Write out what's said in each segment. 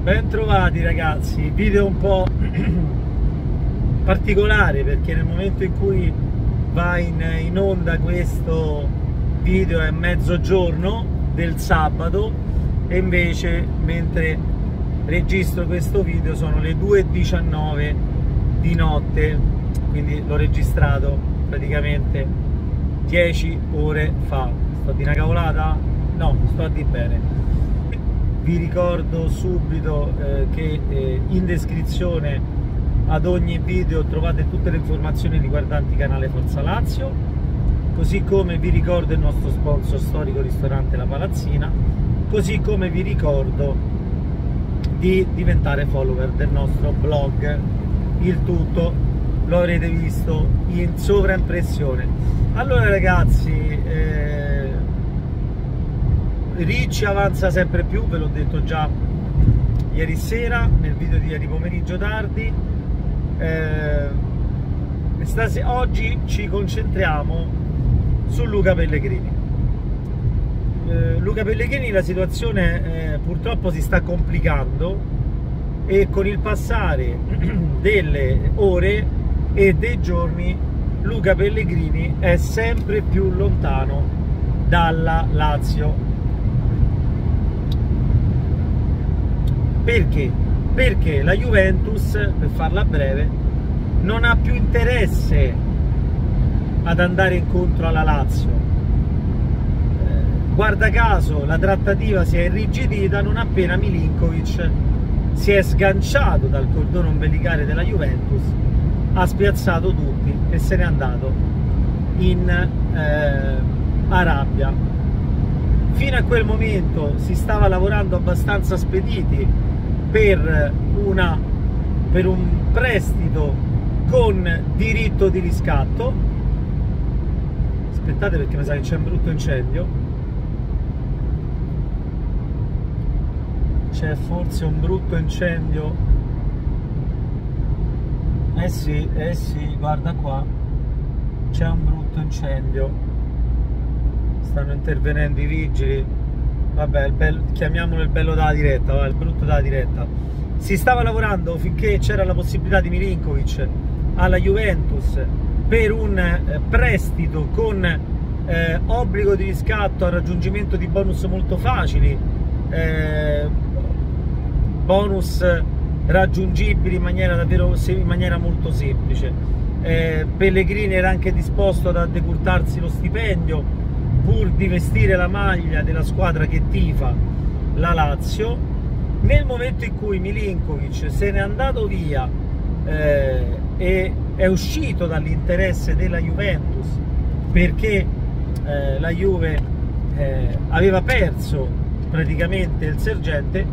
Ben trovati ragazzi, video un po' particolare perché nel momento in cui va in onda questo video è mezzogiorno del sabato e invece mentre registro questo video sono le 2:19 di notte, quindi l'ho registrato praticamente 10 ore fa. Sto di una cavolata? No, sto a di bene. Vi ricordo subito che in descrizione ad ogni video trovate tutte le informazioni riguardanti canale Forza Lazio, così come vi ricordo il nostro sponsor storico ristorante La Palazzina, così come vi ricordo di diventare follower del nostro blog. Il tutto lo avrete visto in sovraimpressione. Allora ragazzi, Ricci avanza sempre più, ve l'ho detto già ieri sera nel video di ieri pomeriggio tardi. Oggi ci concentriamo su Luca Pellegrini. Luca Pellegrini, la situazione purtroppo si sta complicando e con il passare delle ore e dei giorni Luca Pellegrini è sempre più lontano dalla Lazio. Perché? Perché la Juventus, per farla breve, non ha più interesse ad andare incontro alla Lazio. Guarda caso la trattativa si è irrigidita non appena Milinkovic si è sganciato dal cordone ombelicale della Juventus, ha spiazzato tutti e se n'è andato in Arabia. Fino a quel momento si stava lavorando abbastanza spediti per un prestito con diritto di riscatto. Aspettate perché mi sa che c'è un brutto incendio. C'è forse un brutto incendio. Eh sì, guarda qua. C'è un brutto incendio. Stanno intervenendo i vigili. Vabbè, chiamiamolo il bello della diretta, va, il brutto della diretta. Si stava lavorando finché c'era la possibilità di Milinkovic alla Juventus per un prestito con obbligo di riscatto al raggiungimento di bonus molto facili, bonus raggiungibili in maniera molto semplice. Pellegrini era anche disposto ad decurtarsi lo stipendio pur di vestire la maglia della squadra che tifa, la Lazio. Nel momento in cui Milinkovic se n'è andato via e è uscito dall'interesse della Juventus perché la Juve aveva perso praticamente il sergente,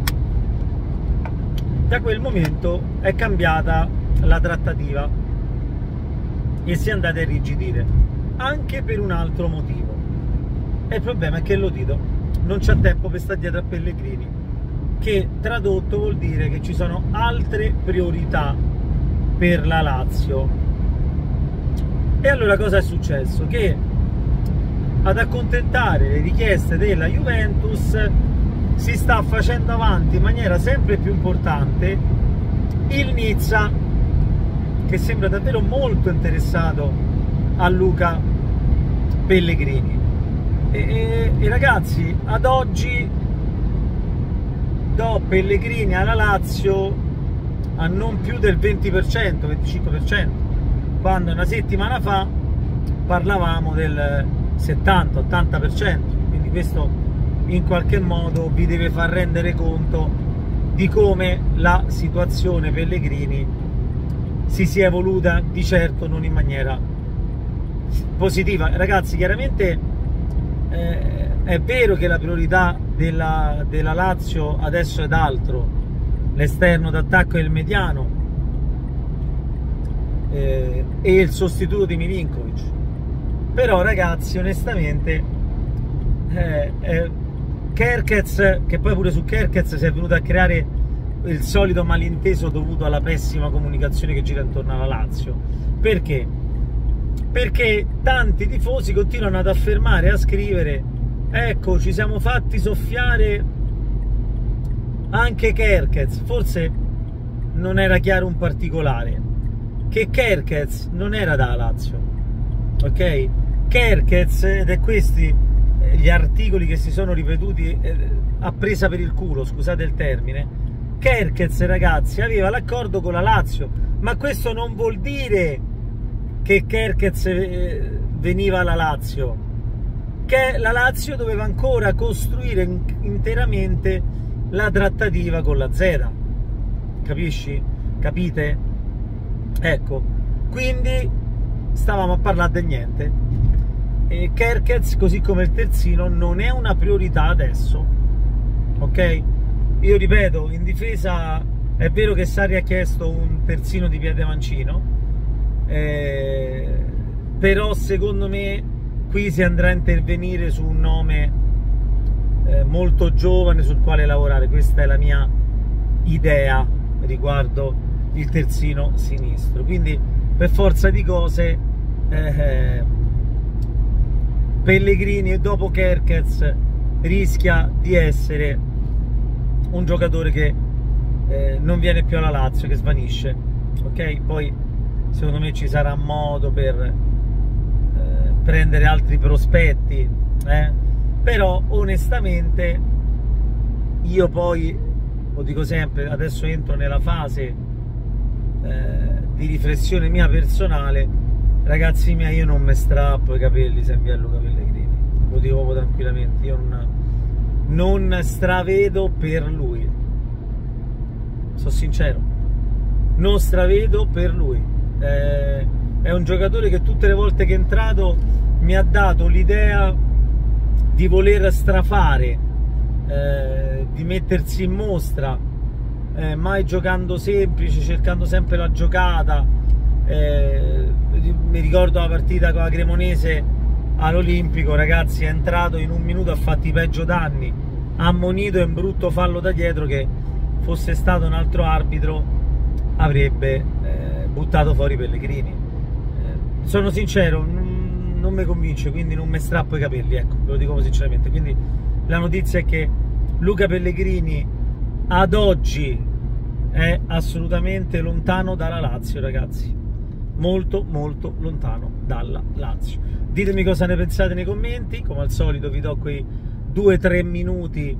da quel momento è cambiata la trattativa e si è andata a irrigidire, anche per un altro motivo. E il problema è che Lotito non c'ha tempo per stare dietro a Pellegrini, che tradotto vuol dire che ci sono altre priorità per la Lazio. E allora cosa è successo? Che ad accontentare le richieste della Juventus si sta facendo avanti in maniera sempre più importante il Nizza, che sembra davvero molto interessato a Luca Pellegrini. E ragazzi, ad oggi do Pellegrini alla Lazio a non più del 20%, 25%, quando una settimana fa parlavamo del 70-80%, quindi questo in qualche modo vi deve far rendere conto di come la situazione Pellegrini si sia evoluta di certo non in maniera positiva. Ragazzi, chiaramente è vero che la priorità della Lazio adesso è d'altro, l'esterno d'attacco è il mediano e il sostituto di Milinkovic, però ragazzi onestamente Kerkez, che poi pure su Kerkez si è venuto a creare il solito malinteso dovuto alla pessima comunicazione che gira intorno alla Lazio. Perché? Perché tanti tifosi continuano ad affermare e a scrivere: ecco, ci siamo fatti soffiare anche Kerkez, forse non era chiaro un particolare, che Kerkez non era da Lazio, ok? Kerkez, ed è questi gli articoli che si sono ripetuti a presa per il culo, scusate il termine. Kerkez, ragazzi, aveva l'accordo con la Lazio, ma questo non vuol dire che Kerkez veniva alla Lazio, che la Lazio doveva ancora costruire interamente la trattativa con la Z, capisci? Capite? Ecco, quindi stavamo a parlare del niente. E Kerkez, così come il terzino, non è una priorità adesso, ok? Io ripeto, in difesa è vero che Sarri ha chiesto un terzino di piede mancino, però secondo me qui si andrà a intervenire su un nome molto giovane sul quale lavorare. Questa è la mia idea riguardo il terzino sinistro, quindi per forza di cose Pellegrini dopo Kerkez rischia di essere un giocatore che non viene più alla Lazio, che svanisce, ok? Poi secondo me ci sarà modo per prendere altri prospetti, però onestamente io poi, lo dico sempre, adesso entro nella fase di riflessione mia personale, ragazzi miei, io non mi strappo i capelli se invia Luca Pellegrini, lo dico proprio tranquillamente, io non stravedo per lui, sono sincero, non stravedo per lui. È un giocatore che tutte le volte che è entrato mi ha dato l'idea di voler strafare, di mettersi in mostra, mai giocando semplice, cercando sempre la giocata. Mi ricordo la partita con la Cremonese all'Olimpico, ragazzi, è entrato in un minuto, ha fatto i peggio danni, ha ammonito, e un brutto fallo da dietro che fosse stato un altro arbitro avrebbe buttato fuori Pellegrini. Sono sincero, non mi convince, quindi non mi strappo i capelli, ecco, ve lo dico sinceramente. Quindi la notizia è che Luca Pellegrini ad oggi è assolutamente lontano dalla Lazio, ragazzi, molto molto lontano dalla Lazio. Ditemi cosa ne pensate nei commenti, come al solito vi do quei 2-3 minuti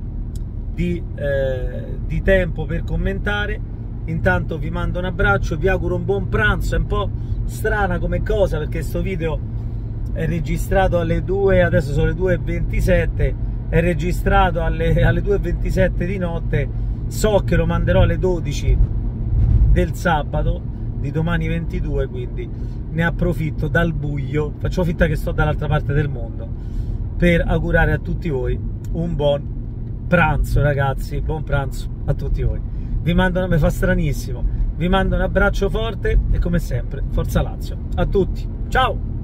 di tempo per commentare. Intanto vi mando un abbraccio, vi auguro un buon pranzo. È un po' strana come cosa perché questo video è registrato alle 2, adesso sono le 2:27, è registrato alle 2:27 di notte, so che lo manderò alle 12 del sabato di domani 22, quindi ne approfitto dal buio, faccio finta che sto dall'altra parte del mondo per augurare a tutti voi un buon pranzo, ragazzi, buon pranzo a tutti voi. Vi mando, mi fa stranissimo, vi mando un abbraccio forte e come sempre Forza Lazio a tutti, ciao!